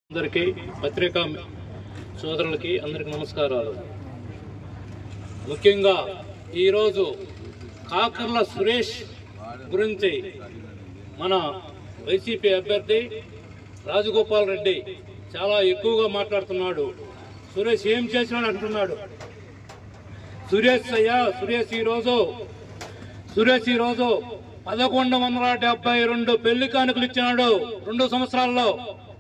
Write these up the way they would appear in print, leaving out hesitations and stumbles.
అందరికీ పత్రికా సోదరులకి అందరికీ నమస్కారాలు. ముఖ్యంగా ఈరోజు కాకర్ల సురేష్ గురించి మన వైసీపీ అభ్యర్థి రాజగోపాల్ రెడ్డి చాలా ఎక్కువగా మాట్లాడుతున్నాడు. సురేష్ ఏం చేసినాడు అంటున్నాడు. సురేష్ ఈరోజు 1172 పెళ్లి కానుకలు ఇచ్చినాడు 2 సంవత్సరాల్లో.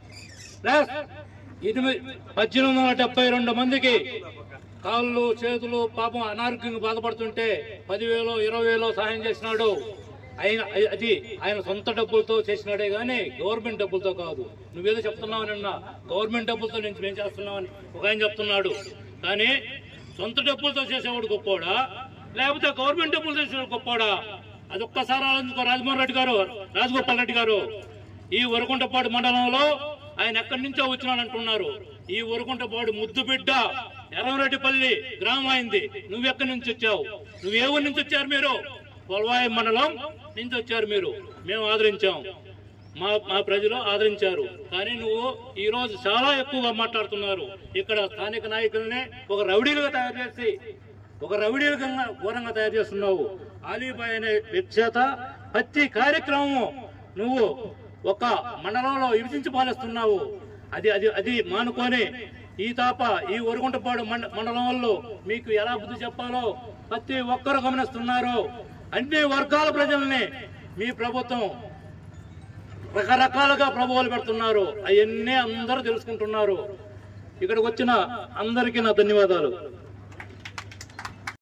1872 మందికి కాళ్ళు చేతులు పాపం అనారోగ్యంగా బాధపడుతుంటే 10,000 20,000 సహాయం చేసినాడు. ఆయన సొంత డబ్బులతో చేసినాడే గానీ గవర్నమెంట్ డబ్బులతో కాదు. నువ్వేదో చెప్తున్నావు నిన్న గవర్నమెంట్ డబ్బులతో నుంచి మేము చేస్తున్నామని ఒక ఆయన చెప్తున్నాడు. కానీ సొంత డబ్బులతో చేసేవాడు గొప్పోడా లేకపోతే గవర్నమెంట్ డబ్బులు చేసేవాడు గొప్పోడా? అది ఒక్కసారి ఆలోచించుకో రాజగోపాల్ రెడ్డి గారు. ఈ వరకుంటపాడు మండలంలో ఆయన ఎక్కడి నుంచో వచ్చినాడంటున్నారు. ఈ వరకుంటపాడు ముద్దు బిడ్డ ఎర్రంరెడ్డిపల్లి గ్రామం అయింది. నువ్వెక్కడి నుంచి వచ్చావు? నువ్వే ఊరి నుంచి వచ్చారు? మీరు పొలవాయి మండలం నుంచి వచ్చారు. మేము ఆదరించాం, మా ప్రజలు ఆదరించారు. కానీ నువ్వు ఈ రోజు చాలా ఎక్కువగా మాట్లాడుతున్నారు. ఇక్కడ స్థానిక నాయకులనే ఒక రౌడీలుగా ఘోరంగా తయారు చేస్తున్నావు. ఆలీబాయ్ అనే వ్యక్తి ప్రతి కార్యక్రమం నువ్వు ఒక మండలంలో విభజించి పాలిస్తున్నావు. అది మానుకొని ఈ వరకుంటపాడు మండలంలో మీకు ఎలా బుద్ధి చెప్పాలో ప్రతి ఒక్కరు గమనిస్తున్నారు. అన్ని వర్గాల ప్రజల్ని మీ ప్రభుత్వం రకరకాలుగా ప్రభావాలు పెడుతున్నారు. అవన్నీ అందరూ తెలుసుకుంటున్నారు. ఇక్కడికి వచ్చిన అందరికీ నా ధన్యవాదాలు.